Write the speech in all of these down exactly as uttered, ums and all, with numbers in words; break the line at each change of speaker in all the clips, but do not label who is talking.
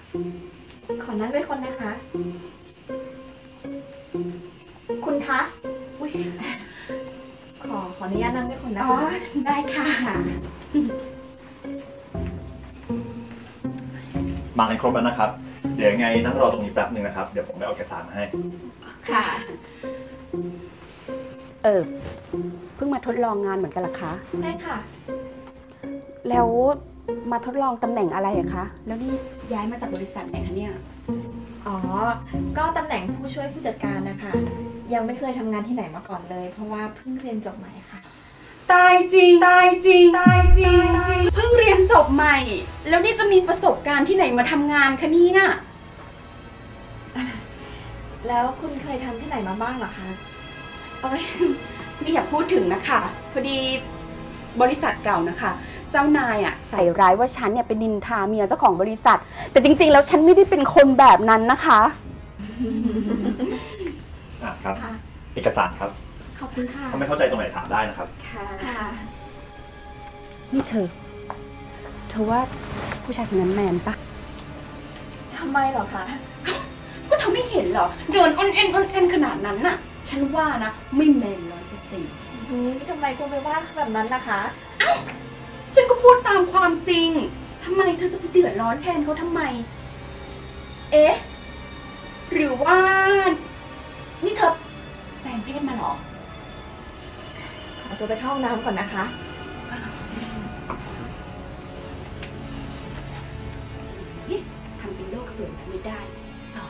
ขอนั่งด้วยคนนะคะคุณคะอุ้ยขอขออนุญาตนั่งด้วยคนนะคะอ๋อได้ค่ะ
มากันครบแล้วนะครับเดี๋ยวยังไงนั่งรอตรงนี้แป๊บหนึ่งนะครับเดี๋ยวผมไปเอาเอกสารมาให้
ค่ะ
เออเพิ่งมาทดลองงานเหมือนกันเหรอคะ
ใช่ค่ะ
แล้วมาทดลองตำแหน่งอะไรอะคะแล้วนี่ย้ายมาจากบริษัทไหนคะเนี่ย
อ๋อก็ตำแหน่งผู้ช่วยผู้จัดการนะคะยังไม่เคยทำงานที่ไหนมาก่อนเลยเพราะว่าเพิ่งเรียนจบใหม่ค่ะ
ตายจริงตายจริงตายจริงเพิ่งเรียนจบใหม่แล้วนี่จะมีประสบการณ์ที่ไหนมาทำงานคะนี่น่ะ
แล้วคุณเคยทำที่ไหนมาบ้างเหรอคะ
เอ้ยไม่อยากพูดถึงนะคะพอดีบริษัทเก่านะคะเจ้านายอ่ะใส่ร้ายว่าฉันเนี่ยเป็นนินทาเมียเจ้าของบริษัทแต่จริงๆแล้วฉันไม่ได้เป็นคนแบบนั้นนะคะ
อ่ะครับเอกสารครับ
ขอบคุณค่ะ
ถ้าไม่เข้าใจตรงไหนถามได้นะครับ
ค่ะ
นี่เธอเธอว่าผู้ชายคนนั้นแมนปะ
ทำไมเหรอคะ
ก็เธอไม่เห็นเหรอเดินอ้อนเอ็นอ้อนเอ็นขนาดนั้นน่ะฉันว่านะไม่แมนร้อยเปอร์เซ็นต์
ทำไมคุณไปว่าแบบนั้นล่ะคะ
เอ้าฉันก็พูดตามความจริงทำไมเธอจะไปเดือดร้อนแทนเขาทำไมเอ๊ะหรือว่านี่เธอแปลงเพศมาหรอ
ขอตัวไปเข้าห้องน้ำก่อนนะคะ
ทำเป็นโลกสวยไม่ได้สตอ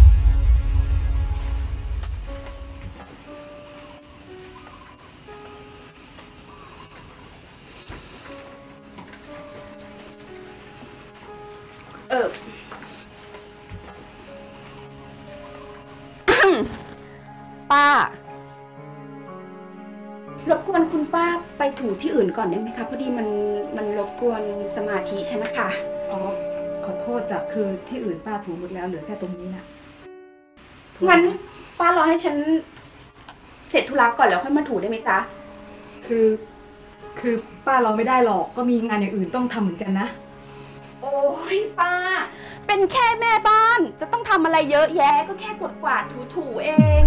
เออป้ารบกวนคุณป้าไปถูที่อื่นก่อนได้ไหมคะพอดีมันมันรบกวนสมาธิฉันนะคะ
อ๋อขอโทษจ้ะคือที่อื่นป้าถูหมดแล้วเหลือแค่ตรงนี้นะ
งั้นป้ารอให้ฉันเสร็จธุระก่อนแล้วค่อยมาถูได้ไหมจ๊ะ
คือคือป้าเราไม่ได้หรอกก็มีงานอย่างอื่นต้องทำเหมือนกันนะ
โอ้ยป้าเป็นแค่แม่บ้านจะต้องทำอะไรเยอะแยะก็แค่กดกวาดถูๆเอง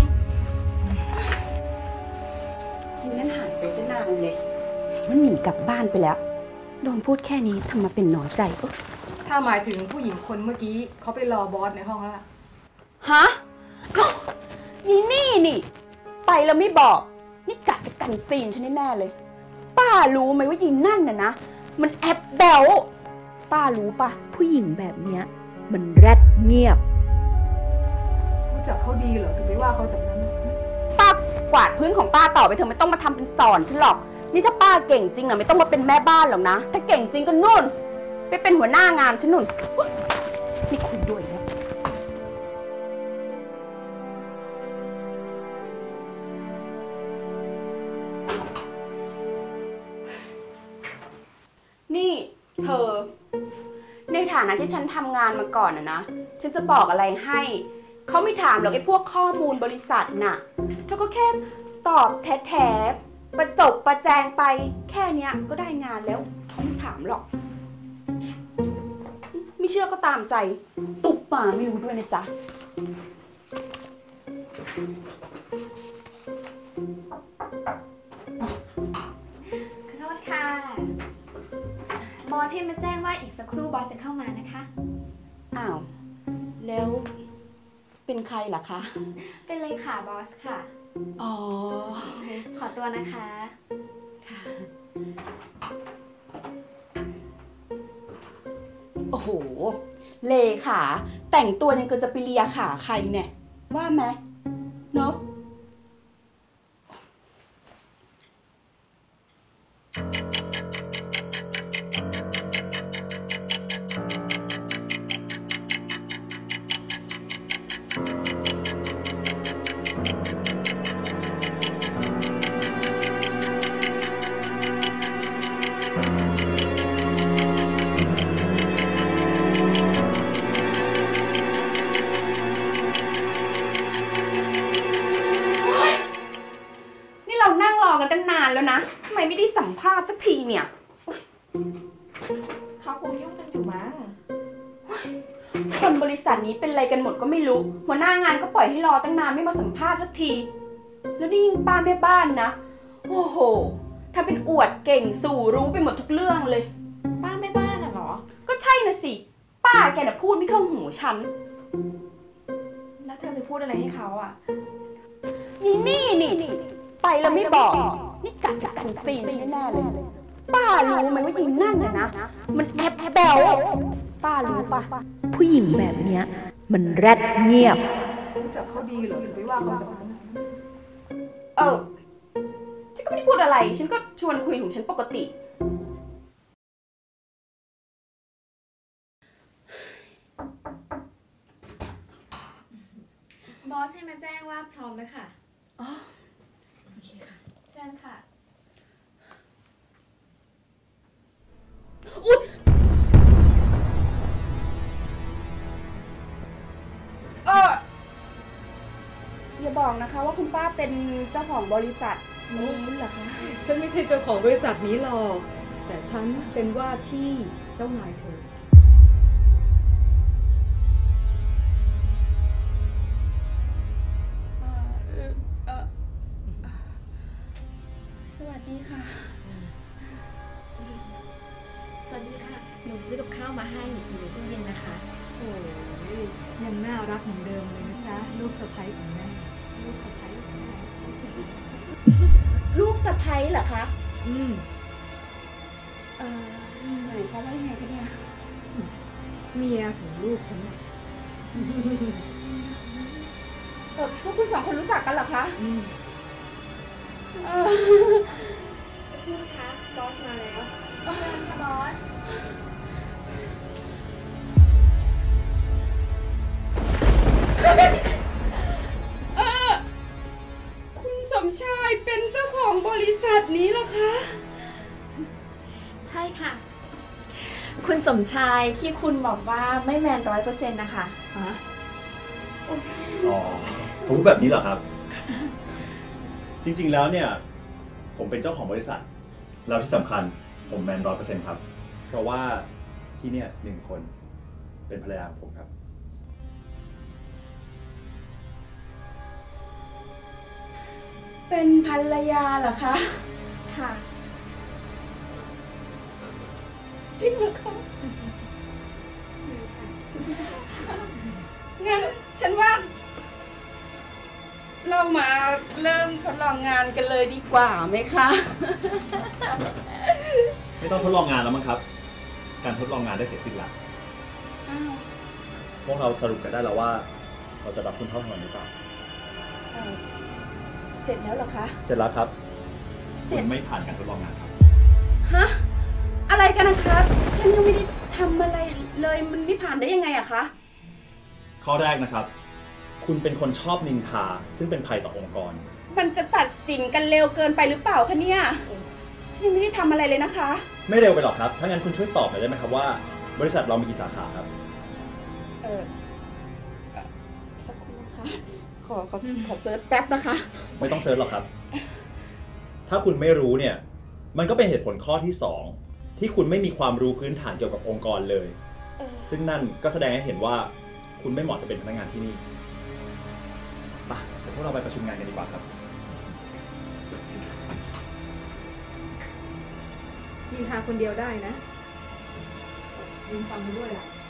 นี่นั่นหายไปซะนานเลยมันหนีกลับบ้านไปแล้วโดนพูดแค่นี้ทำมาเป็นหนอใจ
ถ้าหมายถึงผู้หญิงคนเมื่อกี้เขาไปรอบอสในห้องแล้วล่ะ
ฮะยีนี่นี่ไปแล้วไม่บอกนี่กะจะกันซีนฉันแน่เลยป้ารู้ไหมว่ายีนั่นน่ะนะมันแอบแบวป้ารู้ปะผู้หญิงแบบเนี้ยมันแรดเงียบ
รู้จักเขาดีเหรอถึงไปว่าเขาแบบนั้น
ป้ากวาดพื้นของป้าต่อไปเถอะไม่ต้องมาทำเป็นสอนฉันหรอกนี่ถ้าป้าเก่งจริงนะไม่ต้องมาเป็นแม่บ้านหรอกนะถ้าเก่งจริงก็นู่นไปเป็นหัวหน้างานฉันนู่นนี่คุยด้วยแล้วนี่เธอในฐานะที่ฉันทำงานมาก่อนนะนะฉันจะบอกอะไรให้เขาไม่ถามหรอกไอ้พวกข้อมูลบริษัทน่ะเธอก็แค่ตอบแท้ๆประจบประแจงไปแค่เนี้ยก็ได้งานแล้วเขาไม่ถามหรอกไม่เชื่อก็ตามใจตุบป่าไม่รู้ด้วยนะจ๊ะ
ขอโทษค่ะบอสให้มาแจ้งว่าอีกสักครู่บอสจะเข้ามานะคะ
อ้าวแล้วเป็นใครล่ะคะ
เป็นเลขาบอสค่ะ
อ๋อ
ขอตัวนะคะ
ค่ะโอ้โหเลขาแต่งตัวยังเกินจะไปเลียขาใครเนี่ยว่าไหมเนาะคนบริษัทนี้เป็นอะไรกันหมดก็ไม่รู้ หัวหน้างานก็ปล่อยให้รอตั้งนานไม่มาสัมภาษณ์สักที แล้วนี่ยิ่งป้าแม่บ้านนะ โอ้โหทำเป็นอวดเก่งสู่รู้ไปหมดทุกเรื่องเลย
ป้าแม่บ้านอะเหรอ
ก็ใช่นะสิ ป้าแกน่ะพูดไม่เข้าหูฉัน
แล้วเธอไปพูดอะไรให้เขาอะ
นี่นี่นี่ไปแล้วไม่บอก นี่กะจะกันซีนแน่ๆเลย ป้ารู้ไหมว่ายิงนั่นน่ะนะ มันแอบแบลป้ารู้ปะ
ผู้หญิงแบบเนี้ยมันแรดเงียบ
รู้จักเขาดีเหรอถึงไปว่าเขาแบบนั้น
เออ ฉันก็ไม่ได้พูดอะไร ฉันก็ชวนคุยของฉันปกติ
บอสให้มาแจ้งว่าพร้อมแล้วค่ะ
อ๋อ
โอเคค่ะ เชิญค่ะ
อุ๊ยเอออย่าบอกนะคะว่าคุณป้าเป็นเจ้าของบริษัทนี้เหรอคะ
ฉันไม่ใช่เจ้าของบริษัทนี้หรอก แต่ฉันเป็นว่าที่เจ้านายเธอ
เออเออสวัสดีค่ะ
สวัสดีค่ะ หนูซื้อกับข้าวมาให้อยู่ในตู้เย็นนะคะ
โอ้ยยังน่ารักเหมือนเดิมเลยนะจ๊ะ ลูกสะใภ้ของแม่ ลูกสะใภ้ลูกสะใภ้
ลูกสะใภ้เหรอคะ
อืม
เออหมายความว่ายังไงคะเนี่ย
เมียของลูกฉันน่ะ
เออพวกคุณสองคนรู้จักกันเหรอคะ
อืม
เออ
จะพูดคะบอสมาแล้วเชิญค่ะบอส
เออคุณสมชายเป็นเจ้าของบริษัทนี้เหรอคะ
ใช่ค่ะ คุณสมชายที่คุณบอกว่าไม่แมนร้อยเปอร์เซ็นต์นะคะ
ฮะ
อ๋อผมพูดแบบนี้เหรอครับ จริงๆแล้วเนี่ย ผมเป็นเจ้าของบริษัท แล้วที่สำคัญผมแมนร้อยเปอร์เซ็นต์ครับ เพราะว่าที่เนี่ยหนึ่งคนเป็นภรรยาของผมครับ
เป็นภรรยาเหรอคะ
ค่ะ
จริงเหรอคะ
จริงค่ะ
งั้นฉันว่า เรามาเริ่มทดลองงานกันเลยดีกว่าไหมคะ
ไม่ต้องทดลองงานแล้วมั้งครับ การทดลองงานได้เสร็จสิ้นแล้ว
อ้าว
พวกเราสรุปกันได้แล้วว่า เราจะรับคุณเข้าทำงานหรือเปล่า
เอ่อเสร็จแล้วเหรอคะ
เสร็จแล้วครับ
เสร็
คุ
จ
ณไม่ผ่านการทดลองงานครับ
ฮะ อะไรกันนะคะ ฉันยังไม่ได้ทำอะไรเลย มันไม่ผ่านได้ยังไงอะคะ
ข้อแรกนะครับ คุณเป็นคนชอบนินทา ซึ่งเป็นภัยต่อองค์กร
มันจะตัดสินกันเร็วเกินไปหรือเปล่าคะเนี่ย ฉันยังไม่ได้ทำอะไรเลยนะคะ
ไม่เร็วไปหรอกครับ ถ้างั้นคุณช่วยตอบหน่อยได้ไหมครับว่า บริษัทเรามีกี่สาขาครับ
เออเอ่อสักครู่นะคะขอขอขอเซิร์ชแป๊บนะคะ
ไม่ต้องเซิร์ชหรอกครับ ถ้าคุณไม่รู้เนี่ย มันก็เป็นเหตุผลข้อที่สองที่คุณไม่มีความรู้พื้นฐานเกี่ยวกับองค์กรเลย
เออ
ซึ่งนั่นก็แสดงให้เห็นว่า คุณไม่เหมาะจะเป็นพนักงานที่นี่ไปเดี๋ยวพวกเราไปประชุมงานกันดีกว่าครับ
ยินทาคนเดียวได้นะยินฟังไปด้วยล่ะ